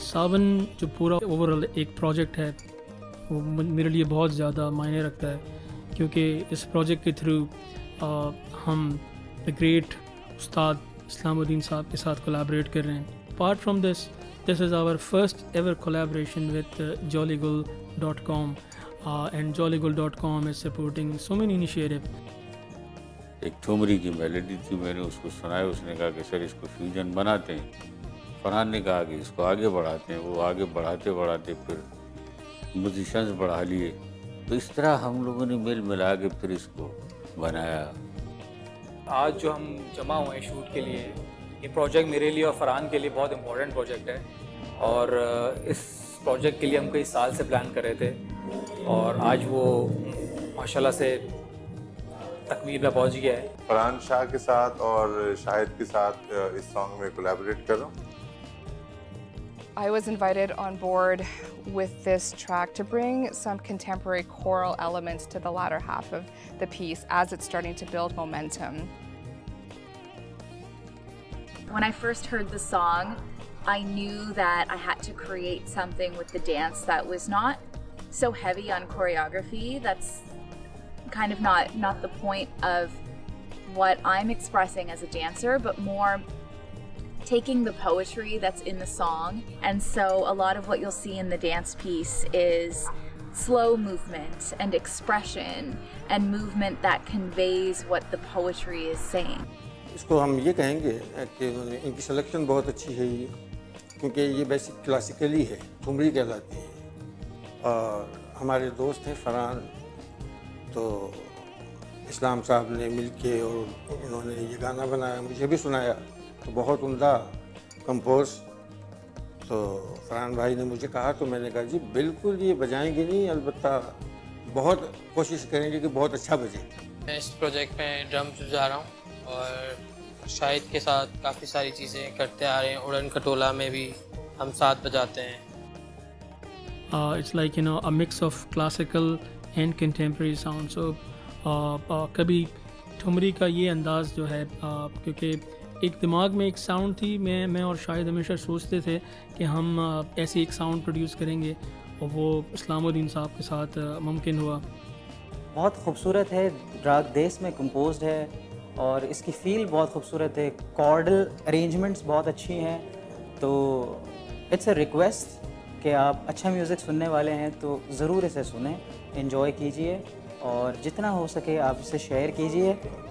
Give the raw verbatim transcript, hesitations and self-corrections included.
सावन जो पूरा ओवरऑल एक प्रोजेक्ट है वो मेरे लिए बहुत ज़्यादा मायने रखता है, क्योंकि इस प्रोजेक्ट के थ्रू हम द ग्रेट उस्ताद इस्लामुद्दीन साहब के साथ कोलैबोरेट कर रहे हैं. Apart from this this is our first ever collaboration with Jollygul dot com and Jollygul dot com is supporting so many initiative. एक ठुमरी की मेलोडी थी, मैंने उसको सुनाया, उसने कहा कि सर इसको फ्यूजन बनाते हैं. फरहान ने कहा कि इसको आगे बढ़ाते हैं. वो आगे बढ़ाते बढ़ाते फिर म्यूजिशंस बढ़ा लिए. तो इस तरह हम लोगों ने मिल मिला के फिर इसको बनाया. आज जो हम जमा हुए हैं शूट के लिए, ये प्रोजेक्ट मेरे लिए और फरहान के लिए बहुत इम्पोर्टेंट प्रोजेक्ट है. और इस प्रोजेक्ट के लिए हम कई साल से प्लान कर रहे थे और आज वो माशाल्लाह से तकमील में पहुंच गया है. फरहान शाह के साथ और शाहिद के साथ इस सॉन्ग में कोलैबोरेट कर रहा हूँ. I was invited on board with this track to bring some contemporary choral elements to the latter half of the piece as it's starting to build momentum. When I first heard the song, I knew that I had to create something with the dance that was not so heavy on choreography. That's kind of not, not the point of what I'm expressing as a dancer, but more taking the poetry that's in the song. And so a lot of what you'll see in the dance piece is slow movement and expression and movement that conveys what the poetry is saying. इसको हम ये कहेंगे कि इनकी selection बहुत अच्छी है ये, क्योंकि ये बेसिक क्लासिकली है, ठुमरी कहलाती है. और हमारे दोस्त हैं फरहान, तो इस्लाम साहब ने मिलके और इन्होंने ये गाना बनाया, मुझे भी सुनाया, तो बहुत उम्दा कंपोज. तो फरहान भाई ने मुझे कहा तो मैंने कहा जी बिल्कुल ये बजाएंगे नहीं, अलबत्ता बहुत कोशिश करेंगे कि बहुत अच्छा बजे. मैं इस प्रोजेक्ट में ड्रम्स बजा रहा हूँ और शाहिद के साथ काफ़ी सारी चीज़ें करते आ रहे हैं. उड़न खटोला में भी हम साथ बजाते हैं. It's like you know a mix of classical and contemporary sound. So कभी ठुमरी का ये अंदाज़ जो है, uh, क्योंकि एक दिमाग में एक साउंड थी, मैं मैं और शाहिद हमेशा सोचते थे कि हम uh, ऐसी एक साउंड प्रोड्यूस करेंगे, और वो इस्लामुद्दीन साहब के साथ uh, मुमकिन हुआ. बहुत खूबसूरत है, राग देश में कंपोज्ड है और इसकी फील बहुत खूबसूरत है. कॉर्डल अरेंजमेंट्स बहुत अच्छी हैं. तो इट्स अ रिक्वेस्ट कि आप अच्छा म्यूज़िक सुनने वाले हैं तो ज़रूर इसे सुनें, एंजॉय कीजिए और जितना हो सके आप इसे शेयर कीजिए.